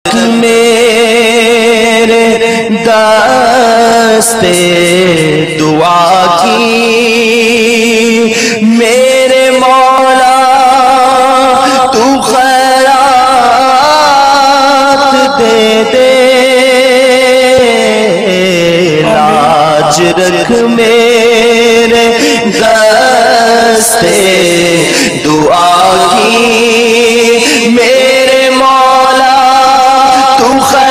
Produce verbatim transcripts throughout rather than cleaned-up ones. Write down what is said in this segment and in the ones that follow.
میرے دستے دعا کی میرے مولا تو خیرات دے دے، لاج رکھ میرے دستے دعا کی میرے مولا تو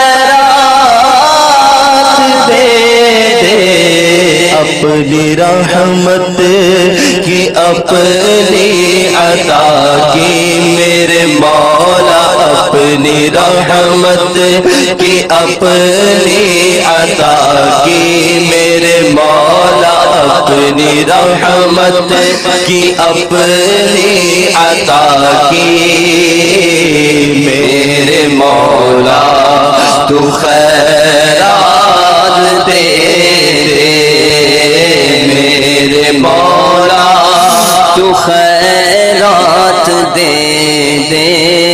خیرات دے دے، اپنی رحمت کی اپنی عطا کی میرے مولا، اپنی رحمت کی اپنی عطا کی میرے مولا، اپنی رحمت کی اپنی عطا کی میرے مولا تو خیرات دے دے، میرے مولا تو خیرات دے دے،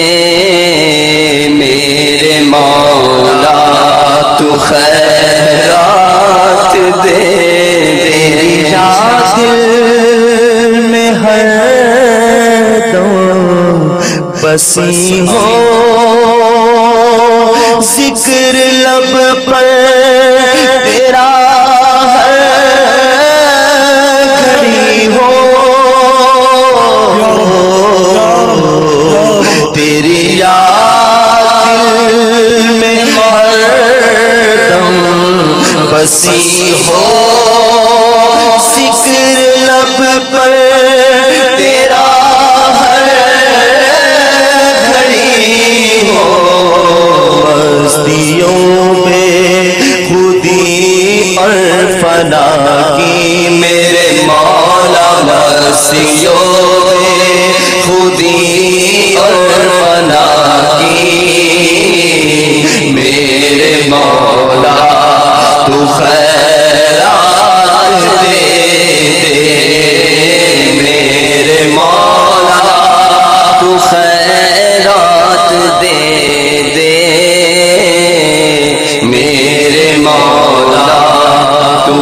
میرے مولا تو خیرات دے دے، دل میں ہر دم بسی ہو، ذکر لب پر تیرا ہر گھڑی ہو، تیری یاد دل میں ہر دم بسی ہو، ذکر لب پر تیرا ہر گھڑی ہو، مستیوں میں خودی اور فنا کی میرے مولا، مستیوں میں خودی اور فنا کی میرے مولا تو خیرات دے دے، میرے مولا تو خیرات دے دے، میرے مولا تو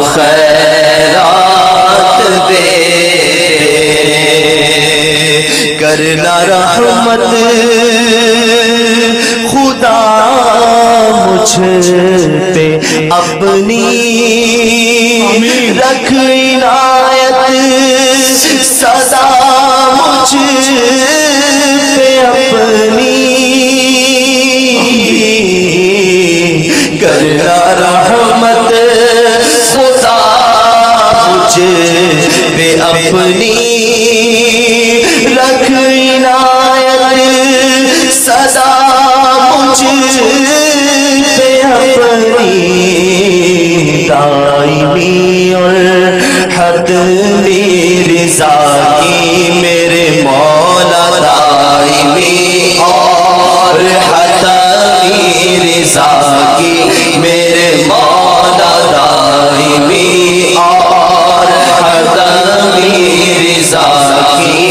خیرات دے دے، کرنا رحمت خدا مجھ پہ اپنی، رکھ عنایت سدا مجھ پہ اپنی، کرنا رحمت خدا مجھ پہ اپنی، رکھ عنایت سدا مجھ پہ اپنی، دائمی اور حتمی رضا کی میرے مولا، دائمی اور حتمی رضا کی میرے مولا، دائمی اور حتمی رضا کی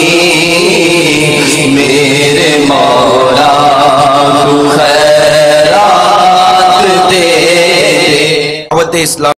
میرے مولا تو خیرات دے دے۔ اسلام